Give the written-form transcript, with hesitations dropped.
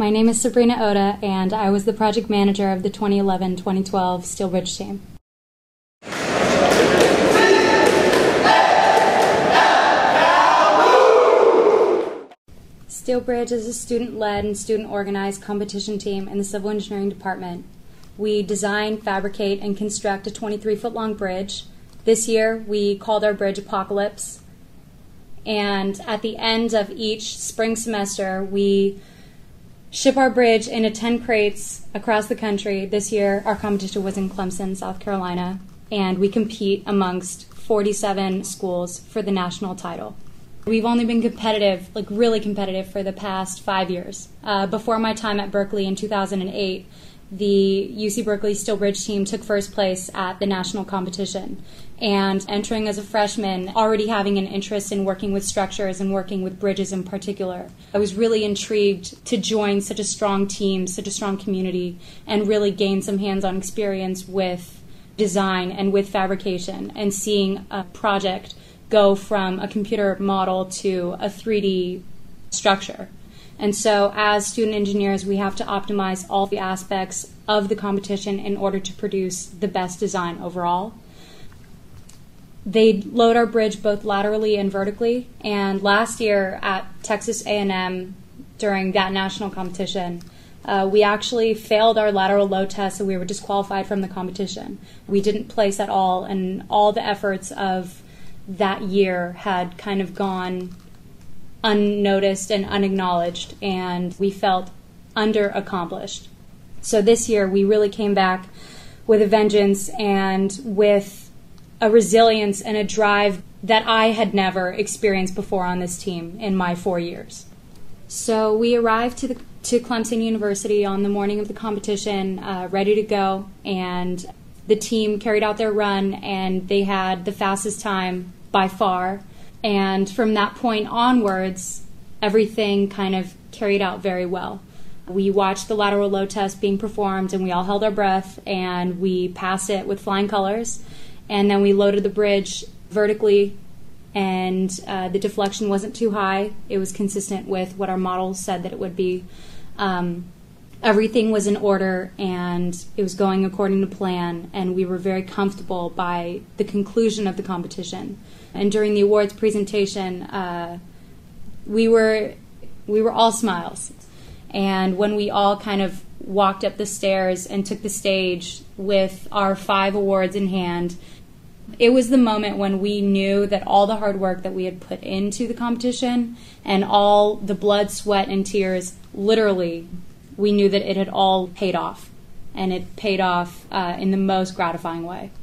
My name is Sabrina Oda, and I was the project manager of the 2011-2012 Steel Bridge team. Steel Bridge is a student-led and student-organized competition team in the civil engineering department. We design, fabricate, and construct a 23-foot-long bridge. This year, we called our bridge Apocalypse. And at the end of each spring semester, we ship our bridge into 10 crates across the country. This year, our competition was in Clemson, South Carolina, and we compete amongst 47 schools for the national title. We've only been competitive, really competitive, for the past 5 years. Before my time at Berkeley in 2008, the UC Berkeley Steel Bridge team took first place at the national competition. And entering as a freshman, already having an interest in working with structures and working with bridges in particular, I was really intrigued to join such a strong team, such a strong community, and really gain some hands-on experience with design and with fabrication, and seeing a project go from a computer model to a 3D structure. And so as student engineers, we have to optimize all the aspects of the competition in order to produce the best design overall. They load our bridge both laterally and vertically, and last year at Texas A&M during that national competition, we actually failed our lateral load test, so we were disqualified from the competition. We didn't place at all, and all the efforts of that year had kind of gone unnoticed and unacknowledged, and we felt underaccomplished. So this year we really came back with a vengeance and with a resilience and a drive that I had never experienced before on this team in my 4 years. So we arrived to Clemson University on the morning of the competition, ready to go, and the team carried out their run, and they had the fastest time by far. And from that point onwards, everything kind of carried out very well. We watched the lateral load test being performed, and we all held our breath, and we passed it with flying colors. And then we loaded the bridge vertically, and the deflection wasn't too high. It was consistent with what our model said that it would be. Everything was in order, and it was going according to plan, and we were very comfortable by the conclusion of the competition. And during the awards presentation, we were all smiles. And when we all kind of walked up the stairs and took the stage with our 5 awards in hand, it was the moment when we knew that all the hard work that we had put into the competition and all the blood, sweat, and tears, literally, we knew that it had all paid off. And it paid off in the most gratifying way.